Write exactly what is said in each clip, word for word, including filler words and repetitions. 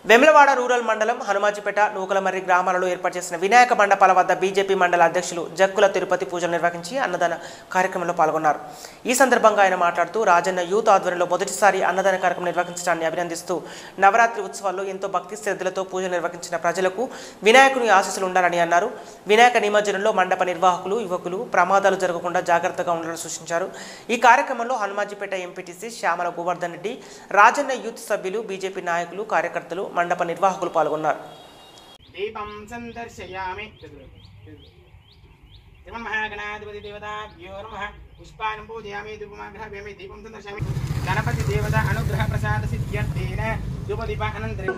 Vemulawada rural మండలం హనుమాజిపేట నూకలమర్రి గ్రామాలలో ఏర్పాటు చేసిన వినాయక మండపాల వద్ద బీజేపీ మండల అధ్యక్షులు జక్కుల తిరుపతి పూజలు నిర్వహించి అన్నదాన కార్యక్రమంలో పాల్గొన్నారు. ఈ సందర్భంగా ఆయన మాట్లాడుతూ రాజన్న యూత్ ఆధ్వర్యంలో మొదటిసారి అన్నదాన కార్యక్రమం నిర్వహించడాన్ని అభినందిస్తూ నవరాత్రి ఉత్సవాల్లో ఎంతో భక్తి శ్రద్ధలతో పూజలు నిర్వహించిన ప్రజలకు వినాయకుని ఆశీస్సులు ఉండాలని అన్నారు. వినాయక నిమజ్జనంలో మండప నిర్వాహకులు యువకులు ప్రమాదాలు జరగకుండా జాగ్రత్తగా ఉండాలని సూచించారు. ఈ కార్యక్రమంలో హనుమాజిపేట ఎంపీటీసీ శ్యామల గోవర్ధన్ రెడ్డి, రాజన్న యూత్ సభ్యులు, బీజేపీ నాయకులు, కార్యకర్తలు, మండప నిర్వాహకులు పాల్గొన్నారు. దీపం సందర్శయామి మహాగణాధిపతి దేవతాభ్యో నమః. పుష్పాన్ని పూజయామి, ధూపమాగ్రహామి, దీపం సందర్శయామి. గణపతి దేవత అనుగ్రహ ప్రసాద సిద్ధ్యర్థేన ధూపదీప అనంతరం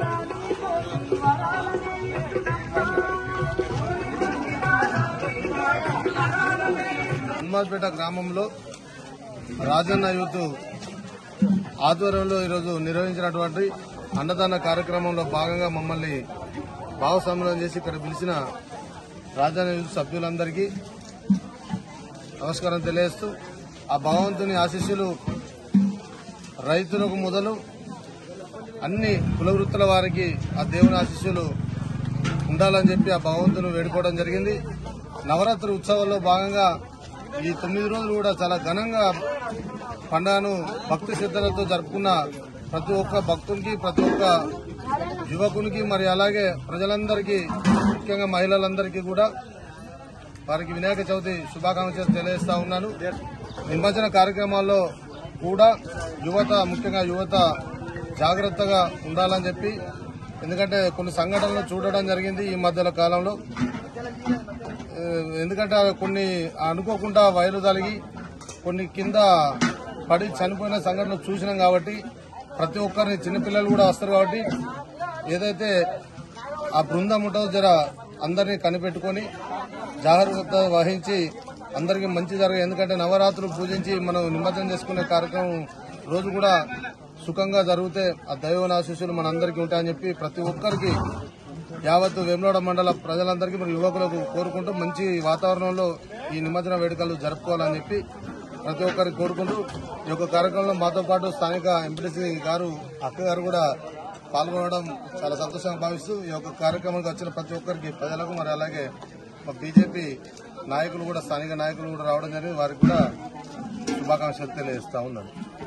హనుమాజ్పేట గ్రామంలో రాజన్న యూత్ ఆధ్వర్యంలో ఈరోజు నిర్వహించినటువంటి అన్నదాన కార్యక్రమంలో భాగంగా మమ్మల్ని భాగస్వామ్యం చేసి ఇక్కడ పిలిచిన రాజన్న యూత్ సభ్యులందరికీ నమస్కారం తెలియజేస్తూ, ఆ భగవంతుని ఆశీస్సులు రైతులకు మొదలు అన్ని కుల వృత్తుల వారికి ఆ దేవుని ఆశీస్సులు ఉండాలని చెప్పి ఆ భగవంతుని వేడుకోవడం జరిగింది. నవరాత్రి ఉత్సవాల్లో భాగంగా ఈ తొమ్మిది రోజులు కూడా చాలా ఘనంగా పండుగను భక్తి శ్రద్ధలతో జరుపుకున్న ప్రతి ఒక్క భక్తునికి, ప్రతి ఒక్క యువకునికి, మరి అలాగే ప్రజలందరికీ, ముఖ్యంగా మహిళలందరికీ కూడా వారికి వినాయక చవితి శుభాకాంక్షలు తెలియజేస్తా ఉన్నాను. నిమజ్జన కార్యక్రమాల్లో కూడా యువత, ముఖ్యంగా యువత జాగ్రత్తగా ఉండాలని చెప్పి, ఎందుకంటే కొన్ని సంఘటనలు చూడడం జరిగింది ఈ మధ్యల కాలంలో. ఎందుకంటే కొన్ని అనుకోకుండా వైర్లు తగిలి కొన్ని కింద పడి చనిపోయిన సంఘటనలు చూసినాం కాబట్టి ప్రతి ఒక్కరిని, చిన్నపిల్లలు కూడా వస్తారు కాబట్టి ఏదైతే ఆ బృందం ఉంటుందో జర అందరినీ కనిపెట్టుకుని జాగ్రత్త వహించి అందరికీ మంచి జరగదు. ఎందుకంటే నవరాత్రులు పూజించి మనం నిమజ్జనం చేసుకునే కార్యక్రమం రోజు కూడా సుఖంగా జరిగితే ఆ దైవనాశీస్సులు మనందరికీ ఉంటాయని చెప్పి ప్రతి ఒక్కరికి యావత్తు వేములవాడ మండల ప్రజలందరికీ మరి యువకులకు కోరుకుంటూ మంచి వాతావరణంలో ఈ నిమజ్జన వేడుకలు జరుపుకోవాలని చెప్పి ప్రతి ఒక్కరికి కోరుకుంటూ ఈ యొక్క కార్యక్రమంలో మాతో పాటు స్థానిక ఎంపీటీసీ గారు, అక్క గారు కూడా పాల్గొనడం చాలా సంతోషంగా భావిస్తూ ఈ యొక్క కార్యక్రమానికి వచ్చిన ప్రతి ఒక్కరికి, ప్రజలకు, మరి అలాగే మా బీజేపీ నాయకులు కూడా, స్థానిక నాయకులు కూడా రావడం జరిగింది. వారికి కూడా శుభాకాంక్షలు తెలియజేస్తా ఉన్నాను.